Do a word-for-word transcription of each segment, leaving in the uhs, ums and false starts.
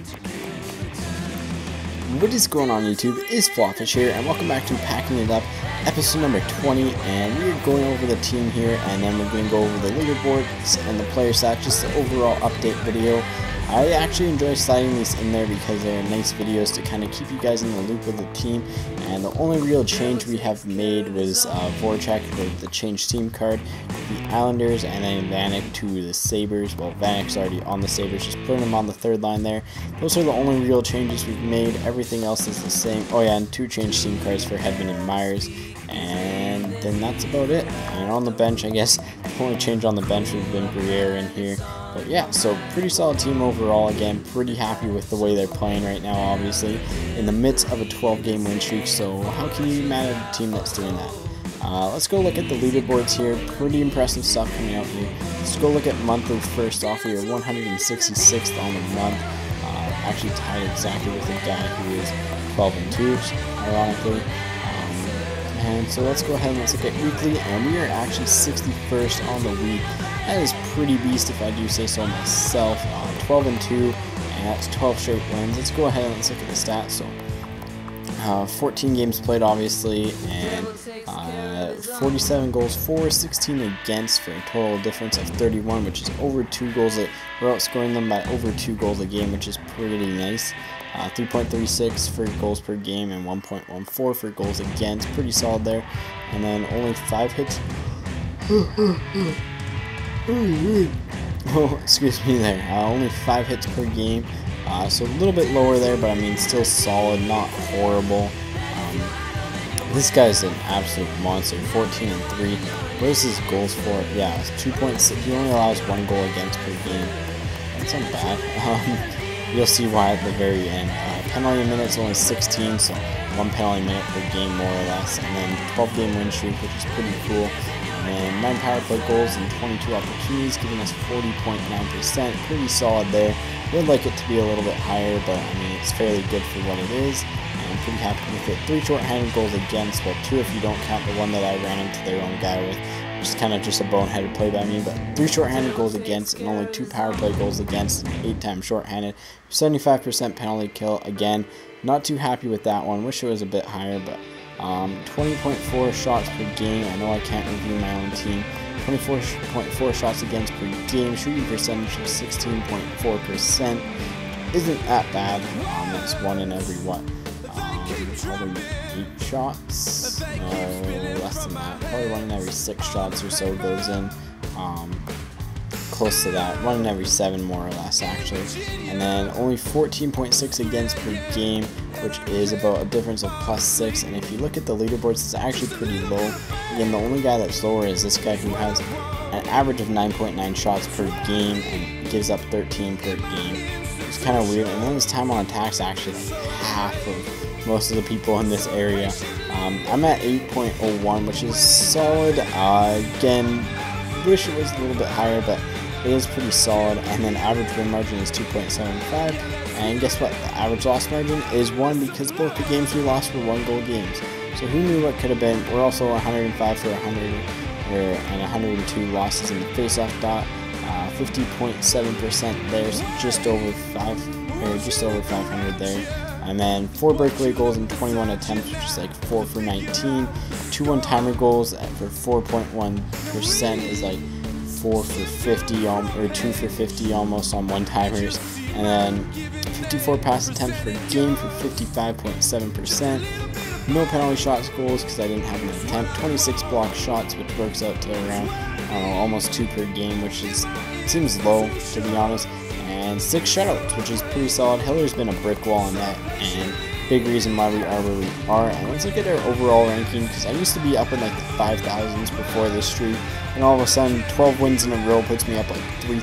What is going on YouTube? It's Flopfish here, and welcome back to Packing It Up, episode number twenty, and we're going over the team here, and then we're going to go over the leaderboards and the player stats, just the overall update video. I actually enjoy sliding these in there because they're nice videos to kind of keep you guys in the loop with the team, and the only real change we have made was uh, Voracek with the change team card, the Islanders, and then Vanek to the Sabres. Well, Vanek's already on the Sabres, just putting him on the third line there. Those are the only real changes we've made. Everything else is the same. Oh yeah, and two change team cards for Hedman and Myers, and then that's about it. And on the bench, I guess the only change on the bench would have been Briere in here. But yeah, so pretty solid team overall. Again, pretty happy with the way they're playing right now, obviously, in the midst of a twelve game win streak, so how can you be mad at a team that's doing that? Uh, let's go look at the leaderboards here. Pretty impressive stuff coming out here. Let's go look at monthly first off. We are one hundred sixty-sixth on the month, uh, actually tied exactly with a guy who is twelve and two, ironically. Um, and so let's go ahead and let's look at weekly, and we are actually sixty-first on the week. That is pretty beast if I do say so myself. Uh, twelve and two, and that's twelve straight wins. Let's go ahead and let's look at the stats. So, uh, fourteen games played, obviously, and uh, forty-seven goals for, sixteen against, for a total difference of thirty-one, which is over two goals. A, we're outscoring them by over two goals a game, which is pretty nice. Uh, three point three six for goals per game and one point one four for goals against. Pretty solid there. And then only five hits. Oh, excuse me there. Uh, only five hits per game, uh, so a little bit lower there, but I mean still solid, not horrible. Um, this guy's an absolute monster. fourteen and three. What is his goals for? Yeah, it's two point six. He only allows one goal against per game. That's not bad. Um, you'll see why at the very end. Uh, penalty minutes only sixteen, so one penalty minute per game more or less, and then twelve game win streak, which is pretty cool. And nine power play goals and twenty-two opportunities, giving us forty point nine percent. Pretty solid there. Would like it to be a little bit higher, but I mean it's fairly good for what it is. And I'm pretty happy with it. Three short-handed goals against, well, two if you don't count the one that I ran into their own guy with, which is kind of just a boneheaded play by me. But three short-handed goals against and only two power play goals against, eight times short-handed. seventy-five percent penalty kill. Again, not too happy with that one. Wish it was a bit higher, but. Um, twenty point four shots per game. I know I can't review my own team. twenty-four point four shots against per game. Shooting percentage of sixteen point four percent. Isn't that bad. Um, that's one in every what? Um, probably eight shots. No, less than that. Probably one in every six shots or so goes in. Um, close to that. One in every seven, more or less, actually. And then only fourteen point six against per game, which is about a difference of plus six. And if you look at the leaderboards, it's actually pretty low. Again, the only guy that's lower is this guy who has an average of nine point nine shots per game and gives up thirteen per game. It's kind of weird. And then his time on attack is actually like half of most of the people in this area. Um, I'm at eight point oh one, which is solid. Uh, again, wish it was a little bit higher, but it is pretty solid. And then average win margin is two point seven five. And guess what? The average loss margin is one because both the games we lost were one goal games. So who knew what could have been? We're also one hundred five for one hundred and one hundred two losses in the faceoff dot. Uh, fifty point seven percent there, so just over five or just over five hundred there. And then four breakaway goals and twenty-one attempts, which is like four for nineteen. Two one-timer goals for four point one percent is like four for fifty, or two for fifty almost on one-timers. And then fifty-four pass attempts per game for fifty-five point seven percent. No penalty shots goals because I didn't have an attempt. twenty-six block shots, which works out to around I don't know, almost two per game, which is seems low to be honest. And six shutouts, which is pretty solid. Hiller's been a brick wall in that, and big reason why we are where we are. And let's look at our overall ranking, because I used to be up in like the five thousands before this streak, and all of a sudden twelve wins in a row puts me up like three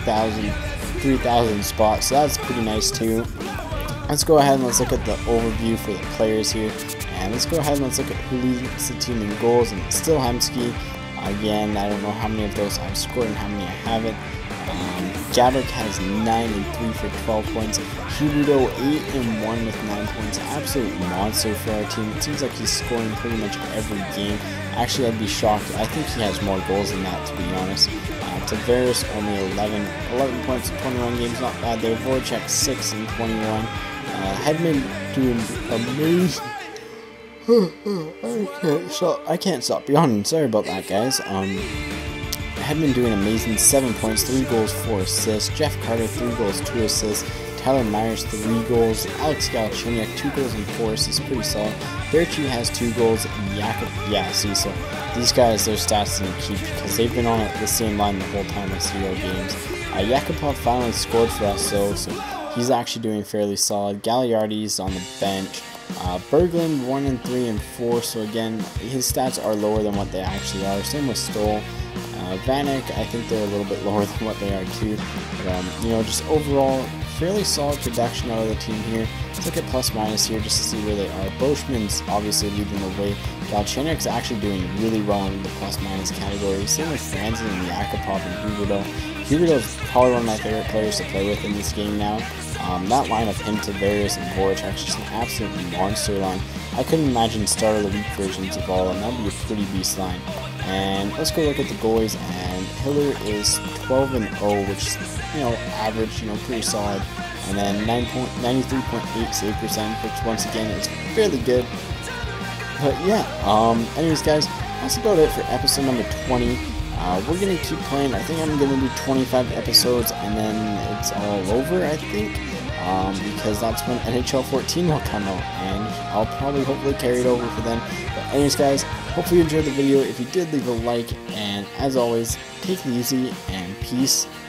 thousand spots, so that's pretty nice too. Let's go ahead and let's look at the overview for the players here, and let's go ahead and let's look at who leads the team in goals. And it's still Hemsky. Again, I don't know how many of those I've scored and how many I haven't. Um, Gaborik has nine and three for twelve points. Huberdeau eight and one with nine points. Absolute monster for our team. It seems like he's scoring pretty much every game. Actually, I'd be shocked. I think he has more goals than that, to be honest. Uh, Tavares only eleven, eleven points in twenty-one games, not bad there. Voracek six and twenty-one. Uh, Hedman doing amazing. I can't stop. I can't stop yawning. Sorry about that, guys. Um, Hedman doing amazing. Seven points, three goals, four assists. Jeff Carter three goals, two assists. Tyler Myers three goals. Alex Galchenyuk two goals and four assists. Pretty solid. Berchi has two goals. Yakub, yeah. See, so these guys, their stats didn't keep because they've been on the same line the whole time with zero games. Uh, Yakupov finally scored for us, though, so he's actually doing fairly solid. Gagliardi's on the bench. Uh, Berglund one and three and four. So again, his stats are lower than what they actually are. Same with Stoll. Uh, Vanek, I think they're a little bit lower than what they are too. But um, you know, just overall, fairly solid production out of the team here. Let's look at plus minus here just to see where they are. Boschman's obviously leading the way. Galchenyuk's actually doing really well in the plus minus category. Same with Franzen and Yakupov and Huberdeau. Huberdeau's probably one of my favorite players to play with in this game now. Um, that line of him, Tavares, and Voracek is just an absolute monster line. I couldn't imagine start of the week versions of all of them. That would be a pretty beast line. And let's go look at the goalies. And Hiller is twelve and oh, which is, you know, average, you know, pretty solid. And then ninety-three point eight save percent, which once again is fairly good. But yeah, um, anyways, guys, that's about it for episode number twenty. Uh, we're going to keep playing. I think I'm going to do twenty-five episodes, and then it's all over, I think. Um, because that's when N H L fourteen will come out, and I'll probably hopefully carry it over for then. But anyways, guys, hopefully you enjoyed the video. If you did, leave a like, and as always, take it easy, and peace